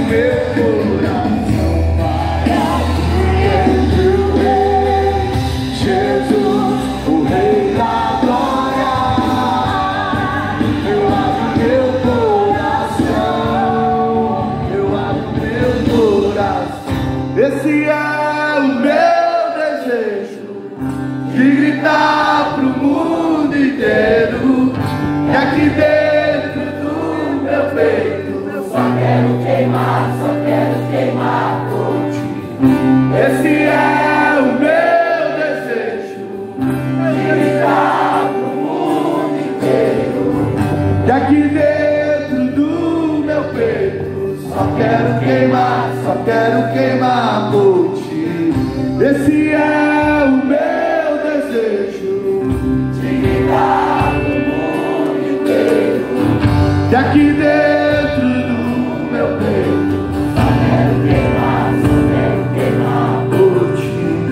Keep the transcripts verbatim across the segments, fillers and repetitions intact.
Esse é o meu desejo, de gritar pro mundo inteiro, que aqui dentro do meu peito eu só quero queimar, só quero queimar por ti. Esse é o meu desejo, de gritar pro mundo inteiro, que aqui dentro do meu peito só quero queimar, só quero queimar por ti. Esse é o meu desejo, de gritar no mundo inteiro, que aqui dentro do meu peito só quero queimar, só quero queimar por ti.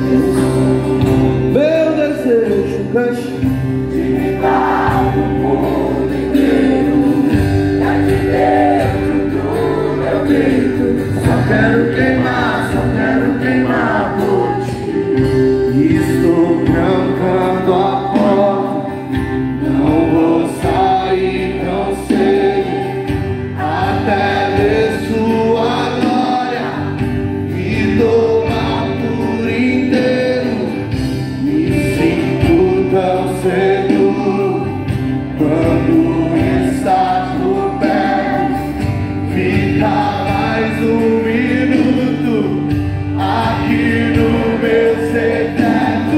Meu desejo, cante, de gritar no mundo inteiro, que aqui dentro do meu peito só quero queimar, só quero queimar por ti. Estou trancando a porta, não vou sair tão cedo, até ver sua glória me tomar por inteiro. Me sinto tão seguro quando estás por perto. Fica mais um minuto aqui no meu secreto.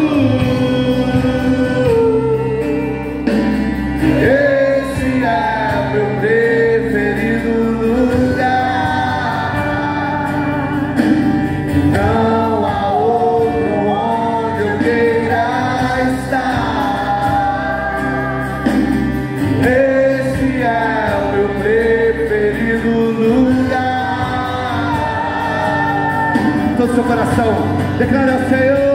Esse é meu preferido lugar. Não há outro onde eu queira estar. Esse é o meu preferido lugar. Todo seu coração, declara ao Senhor.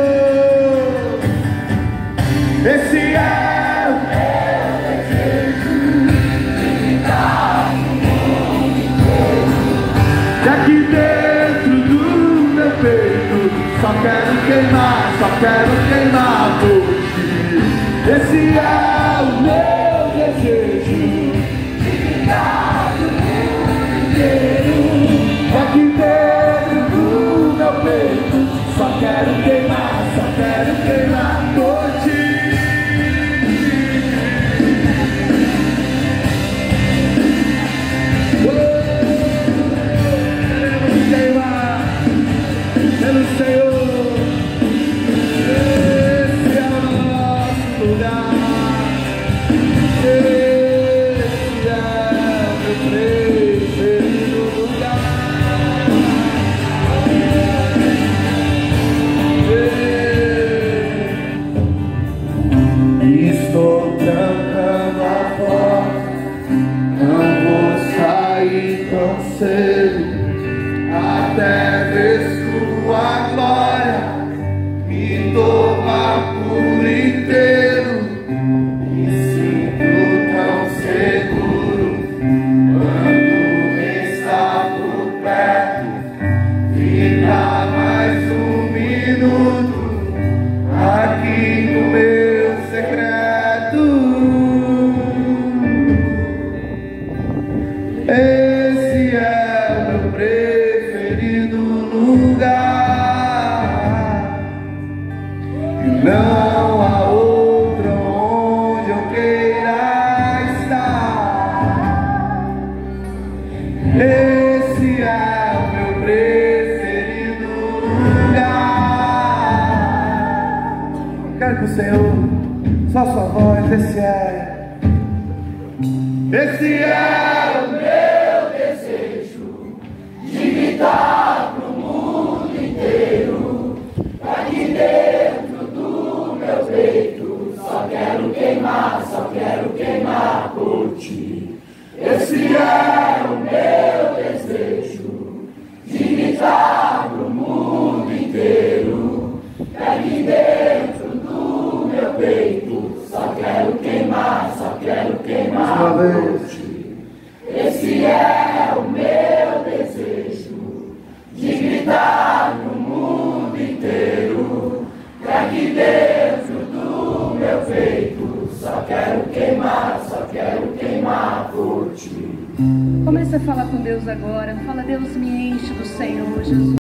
Esse é o meu desejo, de gritar no mundo inteiro, que aqui dentro do meu peito só quero queimar, só quero queimar por ti. Esse é o meu desejo, de gritar no mundo inteiro, que aqui dentro do meu peito só quero queimar, só quero queimar por ti. Queremos queimar pelo Senhor. Esse é o nosso lugar. Esse é meu preferido lugar. Estou trancando a porta, não vou sair tão cedo, até ver sua glória me tomar por inteiro. Me sinto tão seguro quando está por perto. Fica mais um minuto aqui no meu secreto. Esse é o meu preferido lugar. E não há outro onde eu queira estar. Esse é o meu preferido lugar. Quero que o Senhor, só sua voz, esse é. Esse é o meu desejo, de gritar pro mundo inteiro, aqui dentro do meu peito só quero queimar, só quero queimar por ti. Esse é o meu desejo, de gritar pro mundo inteiro, aqui dentro do meu peito só quero queimar, só quero queimar por ti. Esse é o meu desejo. aqui dentro do meu peito só quero queimar, só quero queimar por ti. Comece a falar com Deus agora. Fala, Deus, me enche do Senhor, Jesus.